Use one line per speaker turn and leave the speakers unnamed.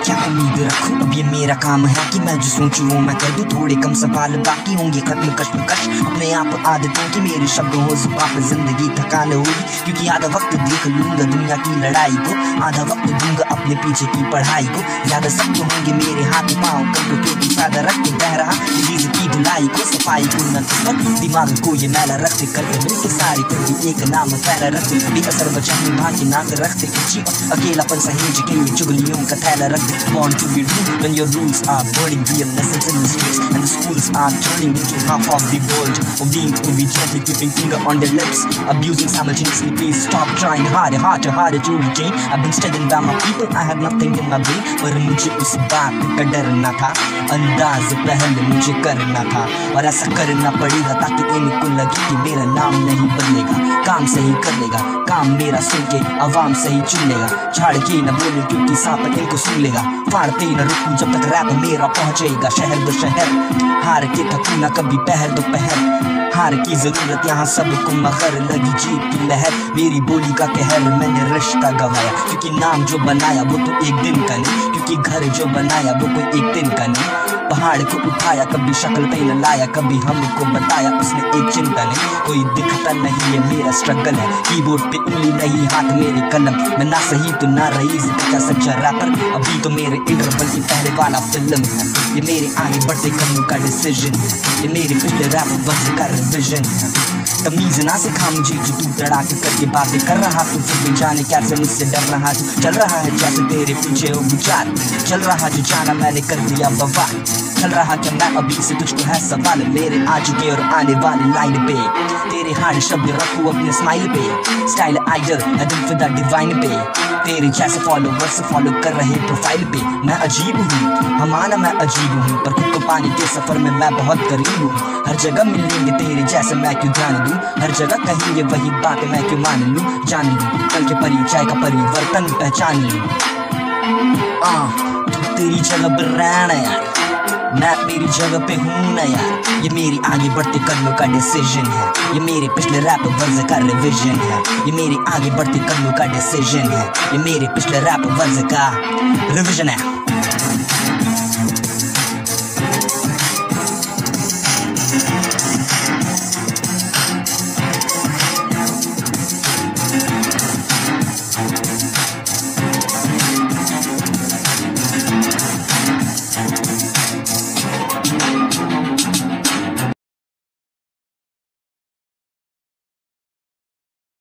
क्या उम्मीद रखूं, अब ये मेरा काम है कि मैं जो सोचूं वो मैं कर दूं। थोड़े कम सवाल बाकी होंगे खत्म कश्मकश अपने आप आदतों की, मेरे शब्दों हो जुबां पे जिंदगी थकान होगी। क्योंकि आधा वक्त देख लूंगा दुनिया की लड़ाई को, आधा वक्त दूंगा अपने पीछे की पढ़ाई को। ज्यादा सब होंगे मेरे हाथ पाँव कल को, क्योंकि फायदा रख के बह रहा चीज की धुलाई को, सफाई को न किस्मत दिमाग को ये मैला रखते करके मिलके सारी फिर एक नाम फैला रखते। बेअसर बचा भाग्य नाक रखते जी, अकेलापन सहेज के ये चुगलियों का थैला रखते। Born to be rude when your rules are burning real lessons in the streets and the schools are turning into half of the world. Or being to be gently keeping finger on their lips, abusing simultaneously. Please stop trying harder to regain. I've been studying by my people, I have nothing in my brain. पर मुझे उस बात का डरना था, अंदाज पहले मुझे करना था, और ऐसा करना पड़ेगा ताकि इनको लगे कि मेरा नाम नहीं बदलेगा। काम सही कर लेगा, काम मेरा सुन के आवाम सही चुन लेगा। झाड़ के न बोलूं क्योंकि सांप इनको सुन लेगा, फाड़ते न रुकूं जब तक रैप मेरा पहुंचेगा शहर दो शहर। हार के थकूं ना कभी पहर दो पहर, हार की जरूरत यहाँ सबको मगर लगी जीत की लहर। मेरी बोली का कहर मैंने रिश्ता गवाया, क्योंकि नाम जो बनाया वो तो एक दिन का नहीं, क्योंकि घर जो बनाया वो कोई एक दिन का नहीं। पहाड़ को उठाया कभी शक्ल पे न लाया, कभी हमको बताया उसने एक चिंता नहीं। कोई दिखता नहीं ये मेरा स्ट्रगल है, कीबोर्ड पे उंगली नहीं हाथ मेरे कलम। मैं ना सही तो ना रईस का सच्चा रैपर, अभी तो मेरे इंटरवल की पहले वाला फिल्म है। ये मेरे आगे बढ़ते कदमों का डिसीजन है, ये मेरे पिछले रैप वर्ष का रिविजन है। तमीज ना सिखा मुझे जो तू तड़ाके करके बातें कर रहा तू, फिर भी जाने कैसे मुझसे डर रहा तू। चल रहा है जैसे तेरे पीछे हो विचार, चल रहा जो जाना मैंने कर दिया बवाल। चल रहा क्या मैं अभी से तुझको है सवाल, मेरे आज के और आने वाली लाइन पे तेरे हार्ड शब्द रखूं अपने स्माइल पे। स्टाइल आइडल है दिल फिदा डिवाइन पे, तेरे जैसे फॉलोवर्स फॉलो कर रहे प्रोफाइल पे। मैं अजीब हूँ हमारा मैं अजीब हूँ, पर खुद को पाने के सफर में मैं बहुत करीब हूँ। हर जगह मिलेंगे तेरे जैसे मैं क्यों जान दूँ, हर जगह कहेंगे वही बात मैं क्यों मान लूँ। जान लूँ कल के परिचय का परिवर्तन पहचान लूँ। तू तेरी जगह पर रहना यार, मैं मेरी जगह पे हूँ ना यार। ये मेरी आगे बढ़ते कदमों का डिसीजन है, ये मेरे पिछले रैप वर्ज का रिविजन है। ये मेरे आगे बढ़ते कदमों का डिसीजन है, ये मेरे पिछले रैप वर्ज का रिविजन है।